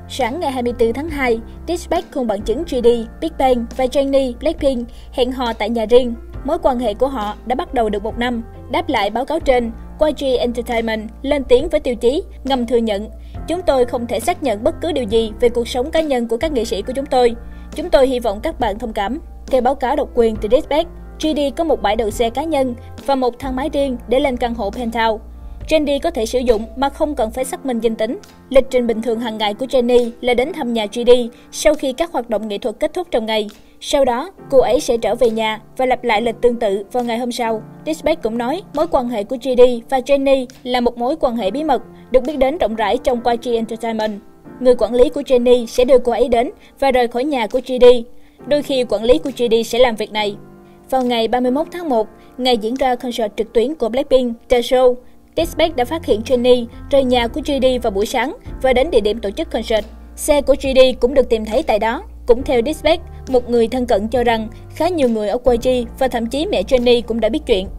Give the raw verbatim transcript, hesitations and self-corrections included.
Sáng ngày hai mươi tư tháng hai, Dispatch cùng bằng chứng giê đê, Big Bang và Jennie Blackpink hẹn hò tại nhà riêng. Mối quan hệ của họ đã bắt đầu được một năm. Đáp lại báo cáo trên, Y G Entertainment lên tiếng với tiêu chí ngầm thừa nhận: "Chúng tôi không thể xác nhận bất cứ điều gì về cuộc sống cá nhân của các nghệ sĩ của chúng tôi. Chúng tôi hy vọng các bạn thông cảm." Theo báo cáo độc quyền từ Dispatch, giê đê có một bãi đậu xe cá nhân và một thang máy riêng để lên căn hộ penthouse. Jennie có thể sử dụng mà không cần phải xác minh danh tính. Lịch trình bình thường hàng ngày của Jennie là đến thăm nhà giê đê sau khi các hoạt động nghệ thuật kết thúc trong ngày. Sau đó, cô ấy sẽ trở về nhà và lặp lại lịch tương tự vào ngày hôm sau. Dispatch cũng nói mối quan hệ của giê đê và Jennie là một mối quan hệ bí mật, được biết đến rộng rãi trong Y G Entertainment. Người quản lý của Jennie sẽ đưa cô ấy đến và rời khỏi nhà của giê đê. Đôi khi quản lý của giê đê sẽ làm việc này. Vào ngày ba mươi mốt tháng một, ngày diễn ra concert trực tuyến của Blackpink, The Show, Dispatch đã phát hiện Jennie rời nhà của giê đê vào buổi sáng và đến địa điểm tổ chức concert. Xe của giê đê cũng được tìm thấy tại đó. Cũng theo Dispatch, một người thân cận cho rằng khá nhiều người ở Y G và thậm chí mẹ Jennie cũng đã biết chuyện.